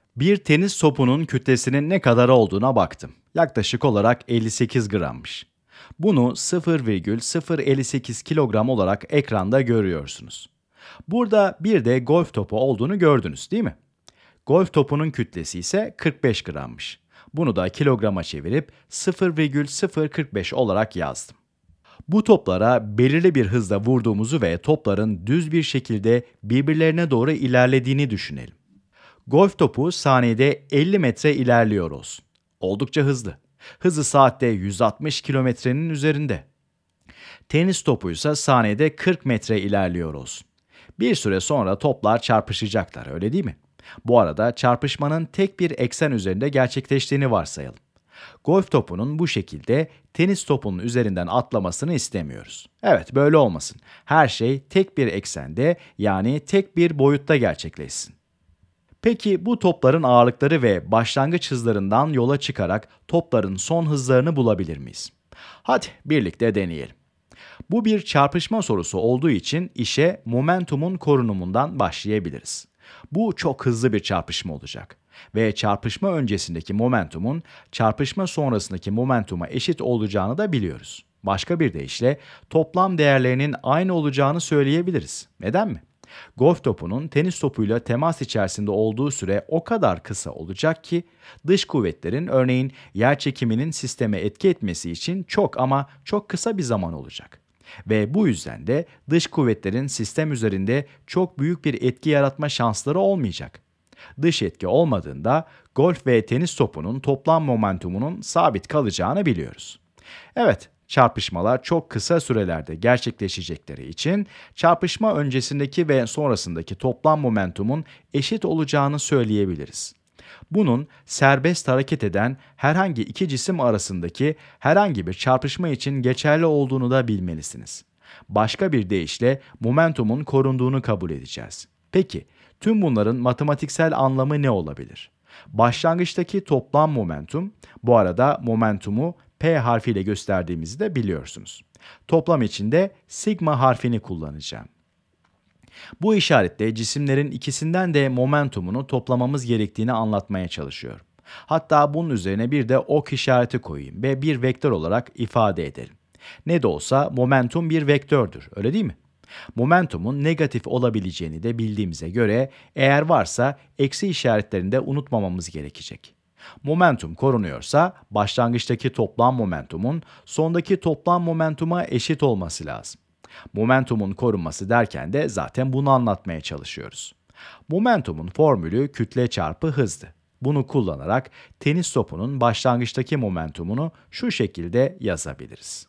Bir tenis topunun kütlesinin ne kadar olduğuna baktım. Yaklaşık olarak 58 grammış. Bunu 0,058 kilogram olarak ekranda görüyorsunuz. Burada bir de golf topu olduğunu gördünüz, değil mi? Golf topunun kütlesi ise 45 grammış. Bunu da kilograma çevirip 0,045 olarak yazdım. Bu toplara belirli bir hızla vurduğumuzu ve topların düz bir şekilde birbirlerine doğru ilerlediğini düşünelim. Golf topu saniyede 50 metre ilerliyor olsun. Oldukça hızlı. Hızı saatte 160 kilometrenin üzerinde. Tenis topu ise saniyede 40 metre ilerliyor olsun. Bir süre sonra toplar çarpışacaklar, öyle değil mi? Bu arada çarpışmanın tek bir eksen üzerinde gerçekleştiğini varsayalım. Golf topunun bu şekilde tenis topunun üzerinden atlamasını istemiyoruz. Evet, böyle olmasın. Her şey tek bir eksende, yani tek bir boyutta gerçekleşsin. Peki bu topların ağırlıkları ve başlangıç hızlarından yola çıkarak topların son hızlarını bulabilir miyiz? Hadi birlikte deneyelim. Bu bir çarpışma sorusu olduğu için işe momentumun korunumundan başlayabiliriz. Bu çok hızlı bir çarpışma olacak ve çarpışma öncesindeki momentumun çarpışma sonrasındaki momentuma eşit olacağını da biliyoruz. Başka bir deyişle toplam değerlerinin aynı olacağını söyleyebiliriz. Neden mi? Golf topunun tenis topuyla temas içerisinde olduğu süre o kadar kısa olacak ki dış kuvvetlerin, örneğin yer çekiminin sisteme etki etmesi için çok ama çok kısa bir zaman olacak. Ve bu yüzden de dış kuvvetlerin sistem üzerinde çok büyük bir etki yaratma şansları olmayacak. Dış etki olmadığında golf ve tenis topunun toplam momentumunun sabit kalacağını biliyoruz. Evet, çarpışmalar çok kısa sürelerde gerçekleşecekleri için çarpışma öncesindeki ve sonrasındaki toplam momentumun eşit olacağını söyleyebiliriz. Bunun serbest hareket eden herhangi iki cisim arasındaki herhangi bir çarpışma için geçerli olduğunu da bilmelisiniz. Başka bir deyişle momentumun korunduğunu kabul edeceğiz. Peki, tüm bunların matematiksel anlamı ne olabilir? Başlangıçtaki toplam momentum, bu arada momentumu P harfiyle gösterdiğimizi de biliyorsunuz. Toplam için de sigma harfini kullanacağım. Bu işaretle cisimlerin ikisinden de momentumunu toplamamız gerektiğini anlatmaya çalışıyorum. Hatta bunun üzerine bir de ok işareti koyayım ve bir vektör olarak ifade edelim. Ne de olsa momentum bir vektördür, öyle değil mi? Momentumun negatif olabileceğini de bildiğimize göre eğer varsa eksi işaretlerini de unutmamamız gerekecek. Momentum korunuyorsa başlangıçtaki toplam momentumun sondaki toplam momentuma eşit olması lazım. Momentumun korunması derken de zaten bunu anlatmaya çalışıyoruz. Momentumun formülü kütle çarpı hızdı. Bunu kullanarak tenis topunun başlangıçtaki momentumunu şu şekilde yazabiliriz.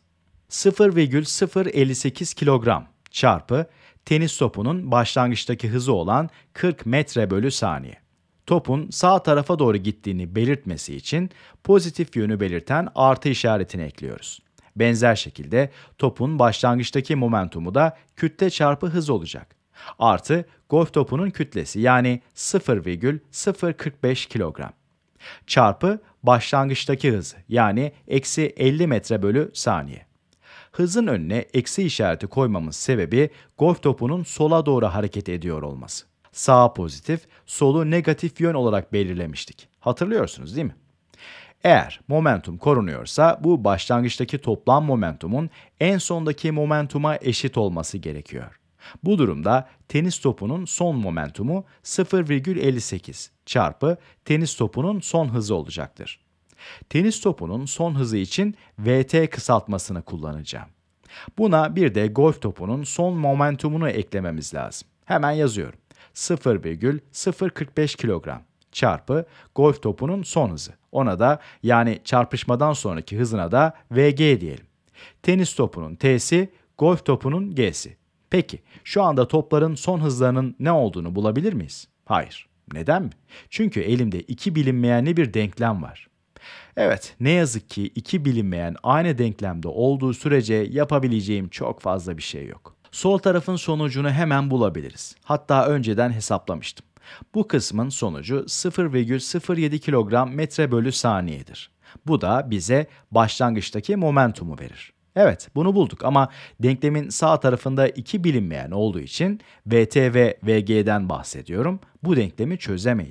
0,058 kilogram çarpı tenis topunun başlangıçtaki hızı olan 40 metre bölü saniye. Topun sağ tarafa doğru gittiğini belirtmesi için pozitif yönü belirten artı işaretini ekliyoruz. Benzer şekilde topun başlangıçtaki momentumu da kütle çarpı hız olacak. Artı golf topunun kütlesi, yani 0,045 kilogram. Çarpı başlangıçtaki hızı, yani eksi 50 metre bölü saniye. Hızın önüne eksi işareti koymamın sebebi golf topunun sola doğru hareket ediyor olması. Sağa pozitif, solu negatif yön olarak belirlemiştik. Hatırlıyorsunuz değil mi? Eğer momentum korunuyorsa bu başlangıçtaki toplam momentumun en sondaki momentuma eşit olması gerekiyor. Bu durumda tenis topunun son momentumu 0,58 çarpı tenis topunun son hızı olacaktır. Tenis topunun son hızı için VT kısaltmasını kullanacağım. Buna bir de golf topunun son momentumunu eklememiz lazım. Hemen yazıyorum. 0,045 kilogram çarpı golf topunun son hızı. Ona da, yani çarpışmadan sonraki hızına da VG diyelim. Tenis topunun T'si, golf topunun G'si. Peki, şu anda topların son hızlarının ne olduğunu bulabilir miyiz? Hayır. Neden mi? Çünkü elimde iki bilinmeyenli bir denklem var. Evet, ne yazık ki iki bilinmeyen aynı denklemde olduğu sürece yapabileceğim çok fazla bir şey yok. Sol tarafın sonucunu hemen bulabiliriz. Hatta önceden hesaplamıştım. Bu kısmın sonucu 0,07 kilogram metre bölü saniyedir. Bu da bize başlangıçtaki momentumu verir. Evet, bunu bulduk ama denklemin sağ tarafında iki bilinmeyen olduğu için VT ve VG'den bahsediyorum. Bu denklemi çözemeyiz.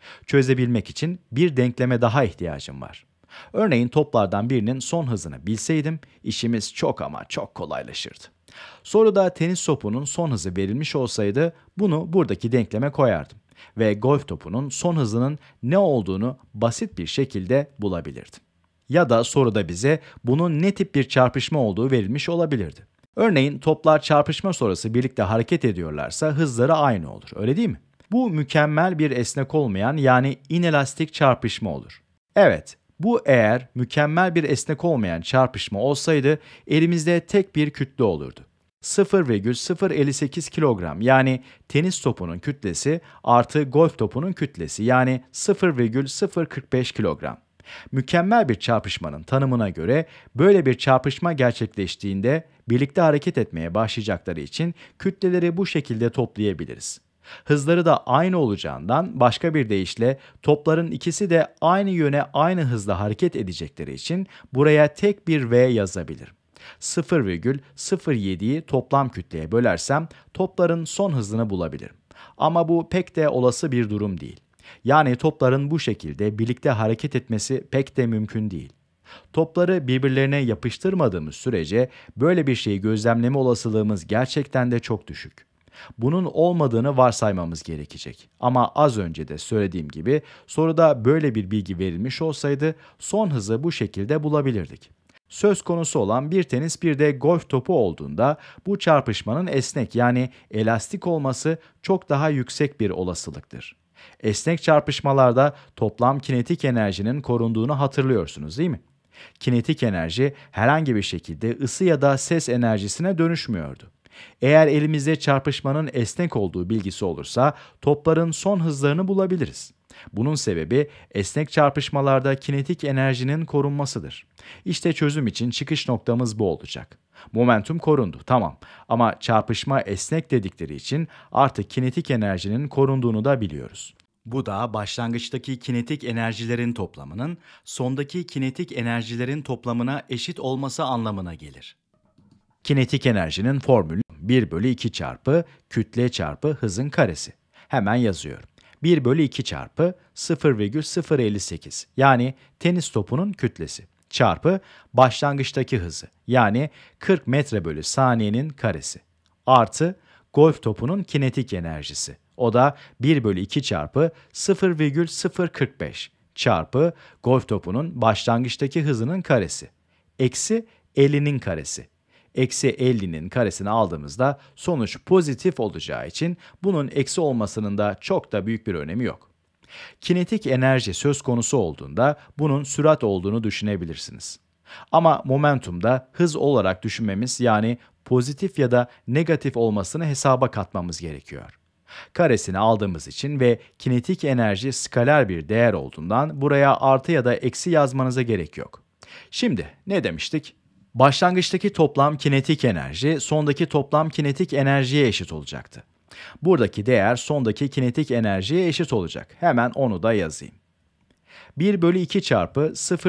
Çözebilmek için bir denkleme daha ihtiyacım var. Örneğin toplardan birinin son hızını bilseydim işimiz çok ama çok kolaylaşırdı. Soruda tenis topunun son hızı verilmiş olsaydı bunu buradaki denkleme koyardım ve golf topunun son hızının ne olduğunu basit bir şekilde bulabilirdim. Ya da soruda bize bunun ne tip bir çarpışma olduğu verilmiş olabilirdi. Örneğin toplar çarpışma sonrası birlikte hareket ediyorlarsa hızları aynı olur, öyle değil mi? Bu mükemmel bir esnek olmayan yani inelastik çarpışma olur. Evet, bu eğer mükemmel bir esnek olmayan çarpışma olsaydı elimizde tek bir kütle olurdu. 0,058 kilogram yani tenis topunun kütlesi artı golf topunun kütlesi yani 0,045 kilogram. Mükemmel bir çarpışmanın tanımına göre böyle bir çarpışma gerçekleştiğinde birlikte hareket etmeye başlayacakları için kütleleri bu şekilde toplayabiliriz. Hızları da aynı olacağından başka bir deyişle topların ikisi de aynı yöne aynı hızla hareket edecekleri için buraya tek bir V yazabilirim. 0,07'yi toplam kütleye bölersem topların son hızını bulabilirim. Ama bu pek de olası bir durum değil. Yani topların bu şekilde birlikte hareket etmesi pek de mümkün değil. Topları birbirlerine yapıştırmadığımız sürece böyle bir şeyi gözlemleme olasılığımız gerçekten de çok düşük. Bunun olmadığını varsaymamız gerekecek. Ama az önce de söylediğim gibi soruda böyle bir bilgi verilmiş olsaydı son hızı bu şekilde bulabilirdik. Söz konusu olan bir tenis bir de golf topu olduğunda bu çarpışmanın esnek yani elastik olması çok daha yüksek bir olasılıktır. Esnek çarpışmalarda toplam kinetik enerjinin korunduğunu hatırlıyorsunuz değil mi? Kinetik enerji herhangi bir şekilde ısı ya da ses enerjisine dönüşmüyordu. Eğer elimizde çarpışmanın esnek olduğu bilgisi olursa topların son hızlarını bulabiliriz. Bunun sebebi esnek çarpışmalarda kinetik enerjinin korunmasıdır. İşte çözüm için çıkış noktamız bu olacak. Momentum korundu, tamam. Ama çarpışma esnek dedikleri için artık kinetik enerjinin korunduğunu da biliyoruz. Bu da başlangıçtaki kinetik enerjilerin toplamının sondaki kinetik enerjilerin toplamına eşit olması anlamına gelir. Kinetik enerjinin formülü 1 bölü 2 çarpı kütle çarpı hızın karesi. Hemen yazıyorum. 1 bölü 2 çarpı 0,058 yani tenis topunun kütlesi çarpı başlangıçtaki hızı yani 40 metre bölü saniyenin karesi artı golf topunun kinetik enerjisi. O da 1 bölü 2 çarpı 0,045 çarpı golf topunun başlangıçtaki hızının karesi eksi 50'nin karesi. Eksi 50'nin karesini aldığımızda sonuç pozitif olacağı için bunun eksi olmasının da çok da büyük bir önemi yok. Kinetik enerji söz konusu olduğunda bunun sürat olduğunu düşünebilirsiniz. Ama momentumda hız olarak düşünmemiz yani pozitif ya da negatif olmasını hesaba katmamız gerekiyor. Karesini aldığımız için ve kinetik enerji skaler bir değer olduğundan buraya artı ya da eksi yazmanıza gerek yok. Şimdi ne demiştik? Başlangıçtaki toplam kinetik enerji sondaki toplam kinetik enerjiye eşit olacaktı. Buradaki değer sondaki kinetik enerjiye eşit olacak. Hemen onu da yazayım. 1 bölü 2 çarpı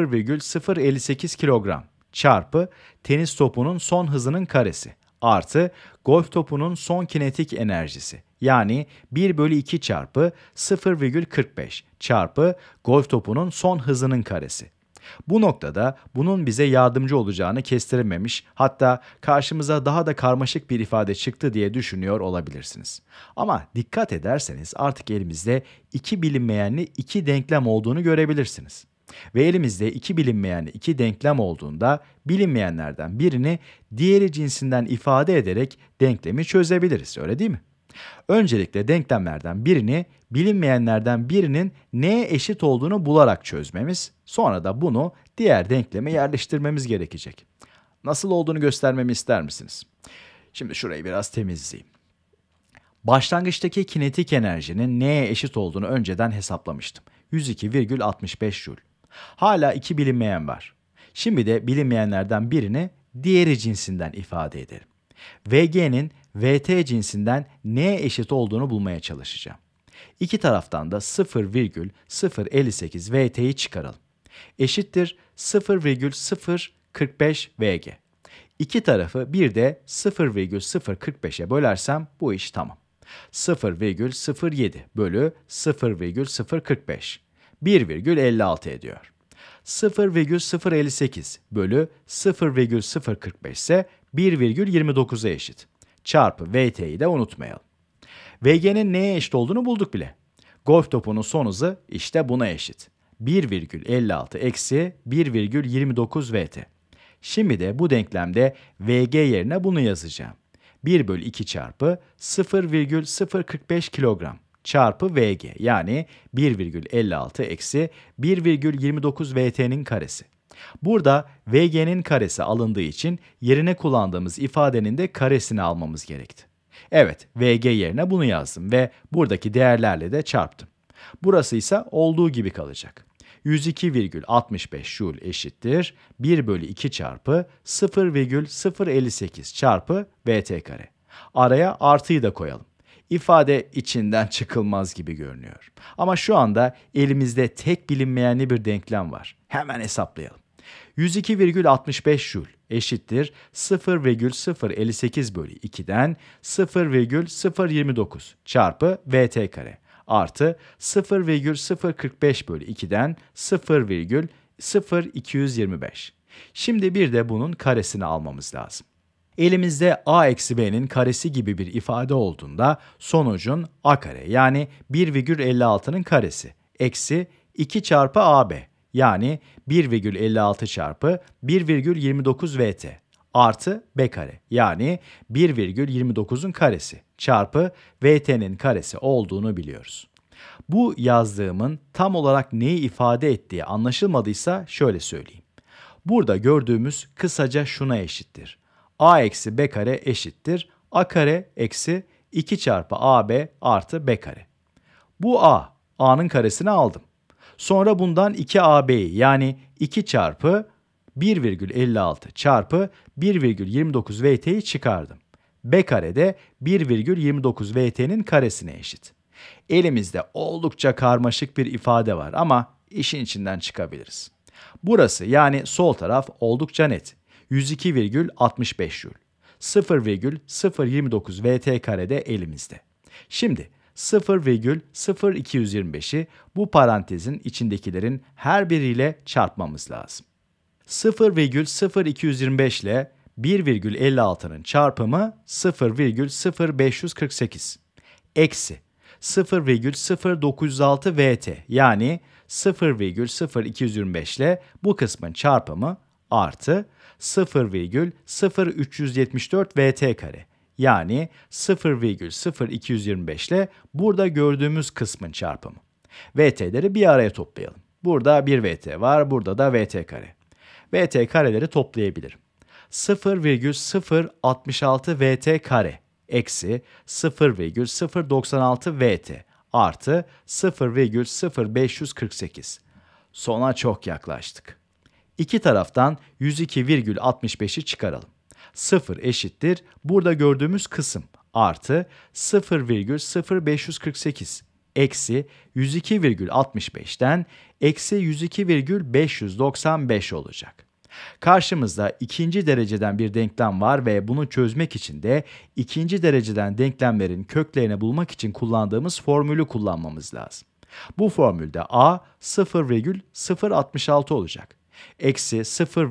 0,058 kilogram çarpı tenis topunun son hızının karesi artı golf topunun son kinetik enerjisi yani 1 bölü 2 çarpı 0,45 çarpı golf topunun son hızının karesi. Bu noktada bunun bize yardımcı olacağını kestirememiş, hatta karşımıza daha da karmaşık bir ifade çıktı diye düşünüyor olabilirsiniz. Ama dikkat ederseniz artık elimizde iki bilinmeyenli iki denklem olduğunu görebilirsiniz. Ve elimizde iki bilinmeyenli iki denklem olduğunda bilinmeyenlerden birini diğeri cinsinden ifade ederek denklemi çözebiliriz, öyle değil mi? Öncelikle denklemlerden birini bilinmeyenlerden birinin neye eşit olduğunu bularak çözmemiz, sonra da bunu diğer denkleme yerleştirmemiz gerekecek. Nasıl olduğunu göstermemi ister misiniz? Şimdi şurayı biraz temizleyeyim. Başlangıçtaki kinetik enerjinin neye eşit olduğunu önceden hesaplamıştım. 102,65 Joule. Hala iki bilinmeyen var. Şimdi de bilinmeyenlerden birini diğeri cinsinden ifade edelim. VG'nin VT cinsinden neye eşit olduğunu bulmaya çalışacağım. İki taraftan da 0,058 VT'yi çıkaralım. Eşittir 0,045 VG. İki tarafı bir de 0,045'e bölersem bu iş tamam. 0,07 bölü 0,045 1,56 ediyor. 0,058 bölü 0,045 ise 1,29'a eşit. Çarpı VT'yi de unutmayalım. VG'nin neye eşit olduğunu bulduk bile. Golf topunun son hızı işte buna eşit. 1,56 eksi 1,29 VT. Şimdi de bu denklemde VG yerine bunu yazacağım. 1 bölü 2 çarpı 0,045 kilogram çarpı VG yani 1,56 eksi 1,29 VT'nin karesi. Burada VG'nin karesi alındığı için yerine kullandığımız ifadenin de karesini almamız gerekti. Evet, VG yerine bunu yazdım ve buradaki değerlerle de çarptım. Burası ise olduğu gibi kalacak. 102,65 Joule eşittir 1 bölü 2 çarpı 0,058 çarpı VT kare. Araya artıyı da koyalım. İfade içinden çıkılmaz gibi görünüyor. Ama şu anda elimizde tek bilinmeyenli bir denklem var. Hemen hesaplayalım. 102,65 Joule eşittir 0,058 bölü 2'den 0,029 çarpı VT kare artı 0,045 bölü 2'den 0,0225. Şimdi bir de bunun karesini almamız lazım. Elimizde a eksi b'nin karesi gibi bir ifade olduğunda sonucun a kare yani 1,56'nın karesi eksi 2 çarpı ab yani 1,56 çarpı 1,29 VT artı b kare yani 1,29'un karesi çarpı VT'nin karesi olduğunu biliyoruz. Bu yazdığımın tam olarak neyi ifade ettiği anlaşılmadıysa şöyle söyleyeyim. Burada gördüğümüz kısaca şuna eşittir. A eksi b kare eşittir a kare eksi 2 çarpı ab artı b kare. Bu a'nın karesini aldım. Sonra bundan 2ab'yi yani 2 çarpı 1,56 çarpı 1,29 VT'yi çıkardım. B kare de 1,29 VT'nin karesine eşit. Elimizde oldukça karmaşık bir ifade var ama işin içinden çıkabiliriz. Burası yani sol taraf oldukça net. 102,65 Joule. 0,029 VT kare de elimizde. Şimdi 0,0225'i bu parantezin içindekilerin her biriyle çarpmamız lazım. 0,0225 ile 1,56'nın çarpımı 0,0548 eksi 0,0906 VT yani 0,0225 ile bu kısmın çarpımı artı 0,0374 VT kare yani 0,0225 ile burada gördüğümüz kısmın çarpımı. VT'leri bir araya toplayalım. Burada bir VT var, burada da VT kare. VT kareleri toplayabilirim. 0,066 VT kare eksi 0,096 VT artı 0,0548. Sona çok yaklaştık. İki taraftan 102,65'i çıkaralım. 0 eşittir burada gördüğümüz kısım artı 0,0548 eksi 102,65'ten eksi 102,595 olacak. Karşımızda ikinci dereceden bir denklem var ve bunu çözmek için de ikinci dereceden denklemlerin köklerini bulmak için kullandığımız formülü kullanmamız lazım. Bu formülde a 0,066 olacak. Eksi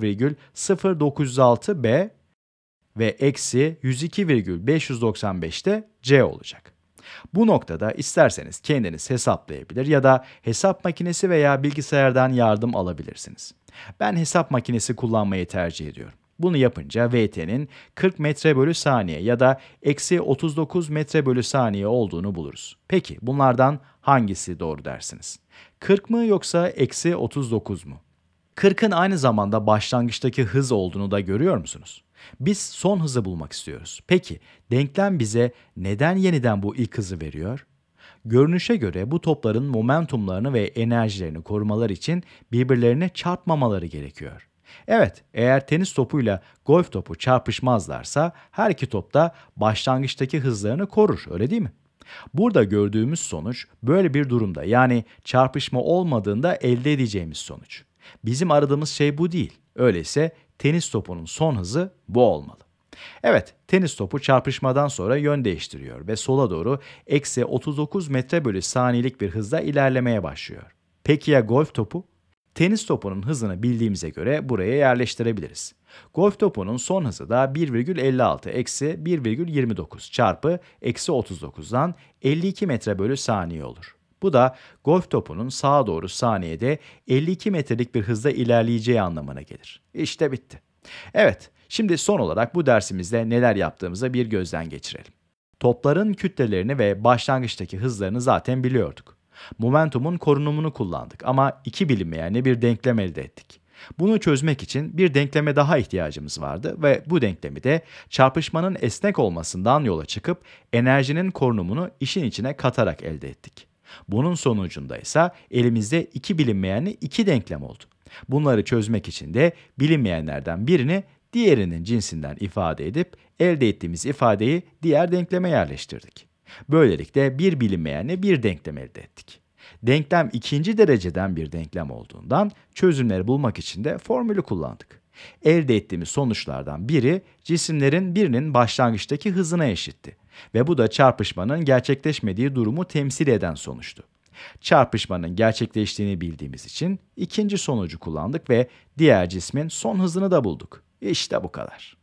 0,0906 b ve eksi 102,595 de c olacak. Bu noktada isterseniz kendiniz hesaplayabilir ya da hesap makinesi veya bilgisayardan yardım alabilirsiniz. Ben hesap makinesi kullanmayı tercih ediyorum. Bunu yapınca VT'nin 40 metre bölü saniye ya da eksi 39 metre bölü saniye olduğunu buluruz. Peki bunlardan hangisi doğru dersiniz? 40 mı yoksa eksi 39 mu? 40'ın aynı zamanda başlangıçtaki hız olduğunu da görüyor musunuz? Biz son hızı bulmak istiyoruz. Peki denklem bize neden yeniden bu ilk hızı veriyor? Görünüşe göre bu topların momentumlarını ve enerjilerini korumalar için birbirlerine çarpmamaları gerekiyor. Evet, eğer tenis topuyla golf topu çarpışmazlarsa her iki top da başlangıçtaki hızlarını korur, öyle değil mi? Burada gördüğümüz sonuç böyle bir durumda yani çarpışma olmadığında elde edeceğimiz sonuç. Bizim aradığımız şey bu değil. Öyleyse tenis topunun son hızı bu olmalı. Evet, tenis topu çarpışmadan sonra yön değiştiriyor ve sola doğru eksi 39 metre bölü saniyelik bir hızla ilerlemeye başlıyor. Peki ya golf topu? Tenis topunun hızını bildiğimize göre buraya yerleştirebiliriz. Golf topunun son hızı da 1,56 eksi 1,29 çarpı eksi 39'dan 52 metre bölü saniye olur. Bu da golf topunun sağa doğru saniyede 52 metrelik bir hızla ilerleyeceği anlamına gelir. İşte bitti. Evet, şimdi son olarak bu dersimizde neler yaptığımıza bir gözden geçirelim. Topların kütlelerini ve başlangıçtaki hızlarını zaten biliyorduk. Momentumun korunumunu kullandık ama iki bilinmeyenli bir denklem elde ettik. Bunu çözmek için bir denkleme daha ihtiyacımız vardı ve bu denklemi de çarpışmanın esnek olmasından yola çıkıp enerjinin korunumunu işin içine katarak elde ettik. Bunun sonucunda ise elimizde iki bilinmeyenli iki denklem oldu. Bunları çözmek için de bilinmeyenlerden birini diğerinin cinsinden ifade edip elde ettiğimiz ifadeyi diğer denkleme yerleştirdik. Böylelikle bir bilinmeyenle bir denklem elde ettik. Denklem ikinci dereceden bir denklem olduğundan çözümleri bulmak için de formülü kullandık. Elde ettiğimiz sonuçlardan biri cisimlerin birinin başlangıçtaki hızına eşitti ve bu da çarpışmanın gerçekleşmediği durumu temsil eden sonuçtu. Çarpışmanın gerçekleştiğini bildiğimiz için ikinci sonucu kullandık ve diğer cismin son hızını da bulduk. İşte bu kadar.